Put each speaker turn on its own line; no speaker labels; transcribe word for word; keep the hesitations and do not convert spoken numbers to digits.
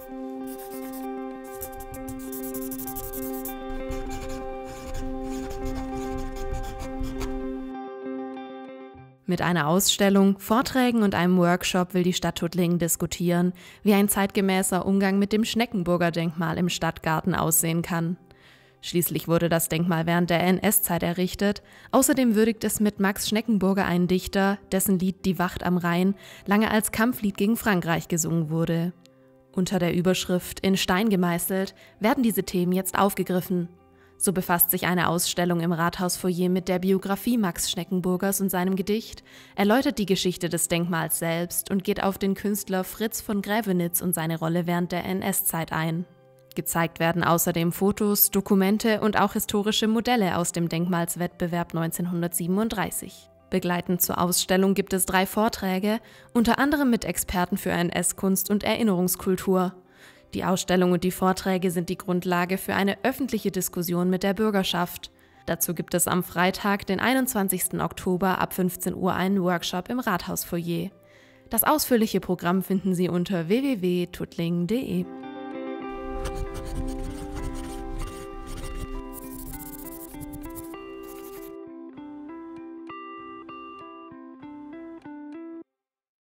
Mit einer Ausstellung, Vorträgen und einem Workshop will die Stadt Tuttlingen diskutieren, wie ein zeitgemäßer Umgang mit dem Schneckenburger Denkmal im Stadtgarten aussehen kann. Schließlich wurde das Denkmal während der N S-Zeit errichtet. Außerdem würdigt es mit Max Schneckenburger einen Dichter, dessen Lied Die Wacht am Rhein lange als Kampflied gegen Frankreich gesungen wurde. Unter der Überschrift In Stein gemeißelt werden diese Themen jetzt aufgegriffen. So befasst sich eine Ausstellung im Rathausfoyer mit der Biografie Max Schneckenburgers und seinem Gedicht, erläutert die Geschichte des Denkmals selbst und geht auf den Künstler Fritz von Grävenitz und seine Rolle während der N S-Zeit ein. Gezeigt werden außerdem Fotos, Dokumente und auch historische Modelle aus dem Denkmalswettbewerb neunzehnhundertsiebenunddreißig. Begleitend zur Ausstellung gibt es drei Vorträge, unter anderem mit Experten für N S-Kunst und Erinnerungskultur. Die Ausstellung und die Vorträge sind die Grundlage für eine öffentliche Diskussion mit der Bürgerschaft. Dazu gibt es am Freitag, den einundzwanzigsten Oktober ab fünfzehn Uhr einen Workshop im Rathausfoyer. Das ausführliche Programm finden Sie unter w w w punkt tuttlingen punkt de.